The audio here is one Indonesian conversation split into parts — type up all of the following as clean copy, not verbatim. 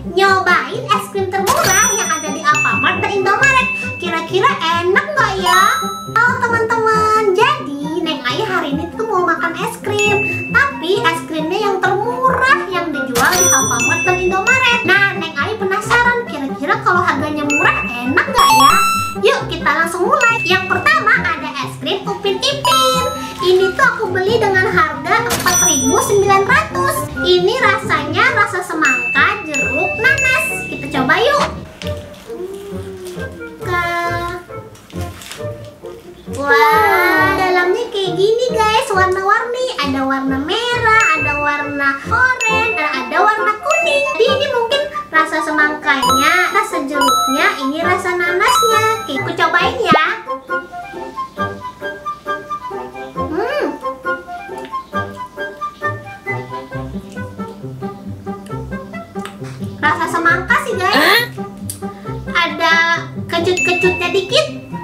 nyobain es krim termurah yang ada di Alfamart dan Indomaret. Kira-kira enak nggak ya? Halo teman-teman, jadi Neng Ai hari ini tuh mau makan es krim. Tapi es krimnya yang termurah yang dijual di Alfamart dan Indomaret. Nah, Neng Ai penasaran kira-kira kalau harganya murah enak nggak ya? Yuk kita langsung mulai. Yang pertama ada es krim Upin Ipin. Ini tuh aku beli dengan harga 4.900. Ini rasanya rasa semangka, jeruk, nanas. Kita coba yuk. Wah, dalamnya kayak gini guys, warna-warni. Ada warna merah, ada warna oranye, dan ada warna kuning. Jadi ini mungkin rasa semangkanya, rasa jeruknya, ini rasa nanasnya. Oke, aku cobain ya. Rasa semangka sih guys. Ada kecut-kecutnya dikit.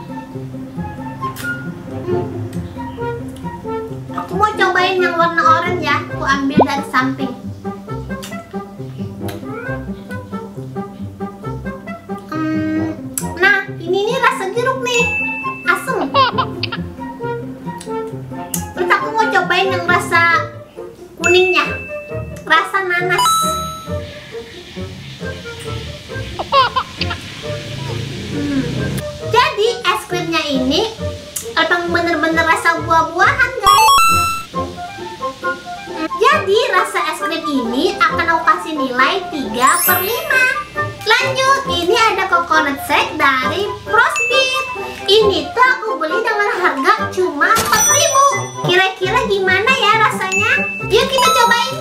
Aku mau cobain yang warna oranye ya. Aku ambil dari samping. Nah, ini nih rasa jeruk nih, asem. Terus aku mau cobain yang rasa kuningnya, rasa nanas. Jadi es krimnya ini emang bener-bener rasa buah-buahan guys. Jadi rasa es krim ini akan aku kasih nilai 3/5. Lanjut, ini ada coconut shake dari Frostbit. Ini tuh aku beli dengan harga cuma 4.000. Kira-kira gimana ya rasanya? Yuk kita cobain.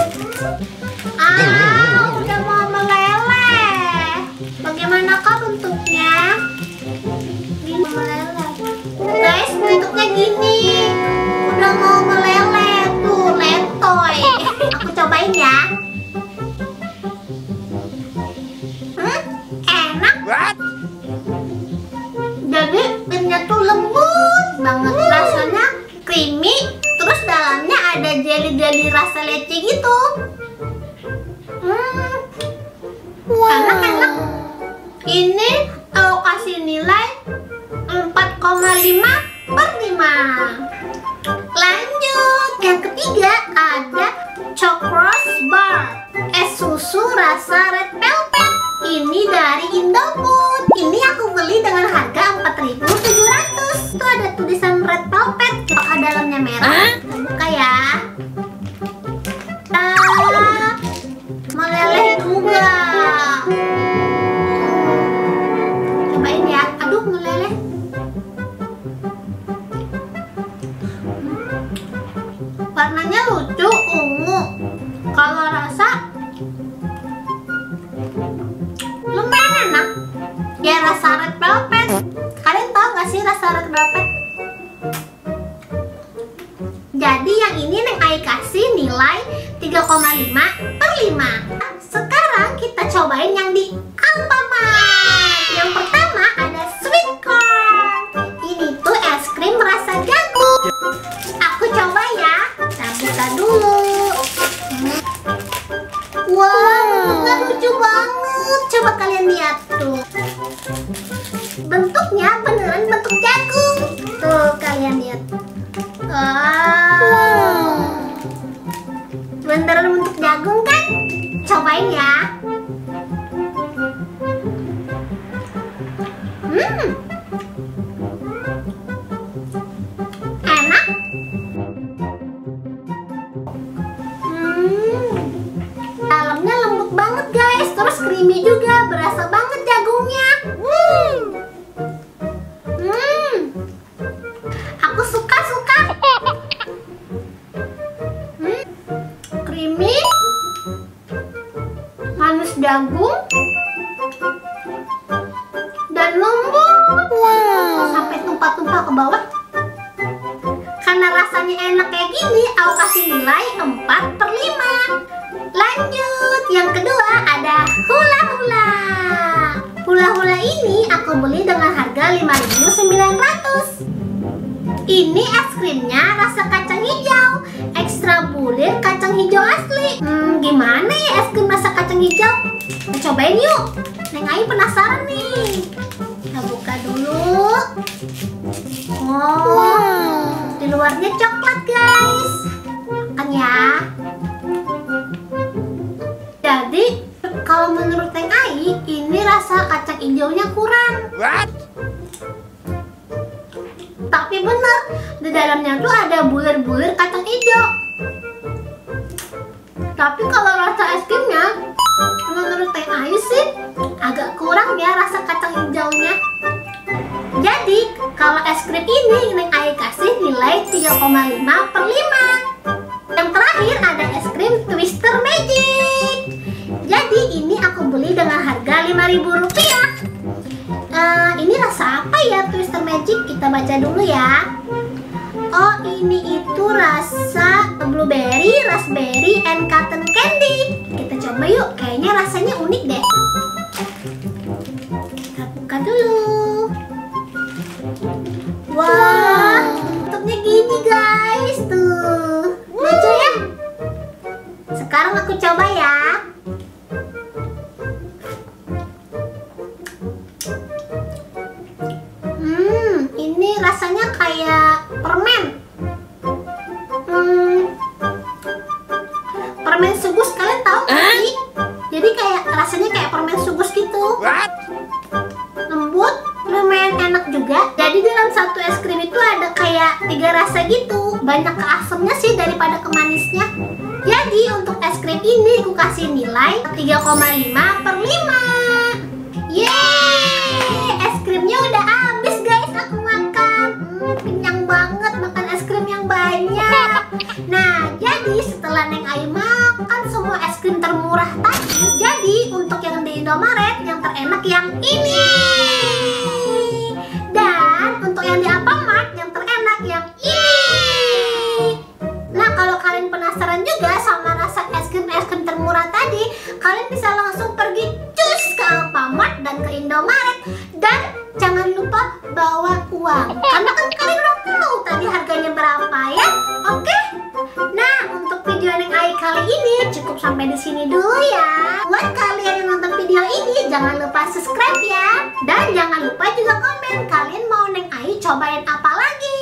Udah mau meleleh. Bagaimanakah bentuknya? Gini meleleh. Guys, bentuknya gini. Udah mau meleleh tuh, letoy. Aku cobain ya. Enak. Jadi krimnya tuh lembut banget, rasanya creamy. Terus dalamnya ada jelly-jelly rasa leci gitu. Enak. Ini aku kasih nilai 4,5/5. Lanjut, yang ketiga ada Chocrose Bar, es susu rasa red velvet. Ini dari Indofood. Ini aku beli dengan harga 4.700. Tuh ada tulisan red velvet. Apakah dalamnya merah? Kita buka ya. Meleleh juga. Cobain ya. Aduh, meleleh. Warnanya lucu, ungu. Kalau rasa lumayan enak. Ya rasa red velvet. Kalian tahu gak sih rasa red velvet? Jadi yang ini Neng Ai kasih nilai 3,5/5. Sekarang kita cobain yang di Alfamart. Yang pertama ada sweet corn. Ini tuh es krim rasa jagung. Aku coba ya. Kita buka dulu. Wow, bentuknya lucu banget. Coba kalian lihat tuh. Bentuknya beneran bentuk jagung. Tuh kalian lihat. Wow. Beneran bentuk jagung kan? Cobain ya. Enak. Dalamnya lembut banget guys. Terus creamy juga. Berasa banget jagungnya. Aku suka. Creamy, manis jagung, dan lembut. Sampai tumpah-tumpah ke bawah. Karena rasanya enak kayak gini, aku kasih nilai 4/5. Lanjut, yang kedua ada hula hula. Hula hula ini aku beli dengan harga 5.900. Ini es krimnya rasa kacang hijau, ekstra bulir kacang hijau asli. Gimana ya es krim rasa kacang hijau? Kita cobain yuk. Neng Ai penasaran nih. Kita buka dulu. Oh, di luarnya coklat guys. Makan ya. Jadi kalau menurut Neng Ai, ini rasa kacang hijaunya kurang. What? Tapi bener, di dalamnya tuh ada bulir-bulir kacang hijau. Tapi kalau rasa es krimnya, menurut Neng Ai sih agak kurang ya rasa kacang hijaunya. Jadi kalau es krim ini Neng Ai kasih nilai 3,5/5. Yang terakhir ada es krim Twister Magic. Jadi ini aku beli dengan harga Rp5.000. Ini rasa apa ya Twister Magic? Kita baca dulu ya. Oh, ini itu rasa blueberry, raspberry, and cotton candy. Kita coba yuk, kayaknya rasanya unik deh. Kita buka dulu. Wah, bentuknya gini guys, tuh lucu ya. Sekarang aku coba ya. Ini rasanya kayak permen. Permen sugus, kalian tahu nggak sih? Jadi kayak rasanya kayak permen sugus gitu. What? Lembut, lumayan enak juga. Jadi dalam satu es krim itu ada kayak 3 rasa gitu. Banyak ke asamnya sih daripada ke manisnya. Jadi untuk es krim ini aku kasih nilai 3,5/5. Yeay, es krimnya udah habis guys, aku makan. Kenyang banget makan es krim yang banyak. Nah, jadi setelah Neng Ai makan semua es krim termurah tadi, jadi untuk yang di Indomaret yang terenak yang ini. Dan untuk yang di Alfamart yang terenak yang ini. Nah, kalau kalian penasaran juga sama rasa es krim termurah tadi, kalian bisa langsung pergi cus ke Alfamart dan ke Indomaret. Dan jangan lupa bawa uang, karena kan kalian udah tahu tadi harganya berapa ya. Oke? Nah, untuk video Neng Ai kali ini cukup sampai di sini dulu ya. Buat kalian yang nonton video ini, jangan lupa subscribe ya. Dan jangan lupa juga komen kalian mau Neng Ai cobain apa lagi.